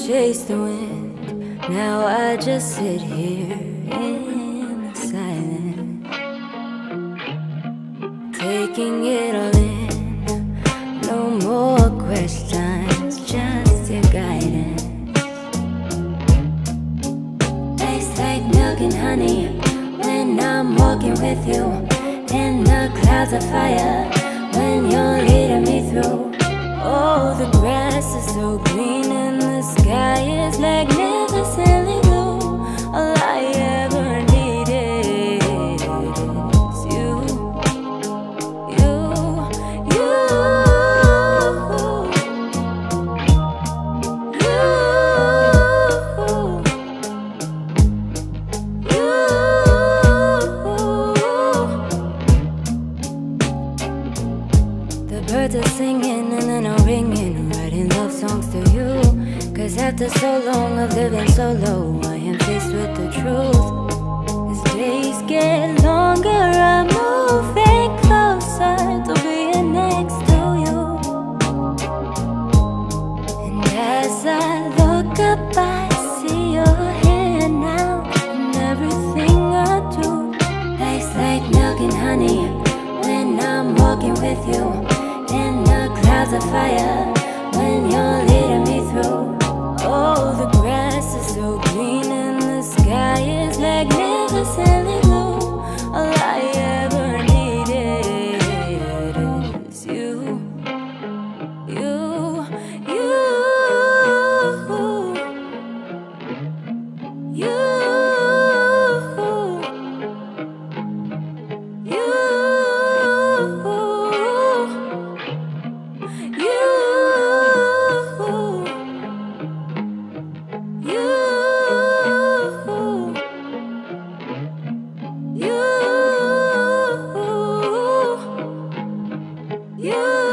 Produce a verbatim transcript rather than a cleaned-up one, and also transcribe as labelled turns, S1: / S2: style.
S1: chase the wind. Now I just sit here in silence, taking it all in. No more questions, just your guidance. Tastes like milk and honey when I'm walking with you, in the clouds of fire when you're leading me through. Oh, the grass is so green and the sky is magnificently blue. All I ever needed is you, you, you, you, you. The birds are singing and then I'm ringing, writing love songs to you. Cause after so long of living so low, I am faced with the truth. As days get longer, I'm moving closer to being next to you. And as I look up, I see your hand now, and everything I do tastes like milk and honey when I'm walking with you, in the clouds of fire when you're leading me through. Oh, the grass is so green and the sky is magnificently blue. All I ever needed is you, you, you, you, you, you.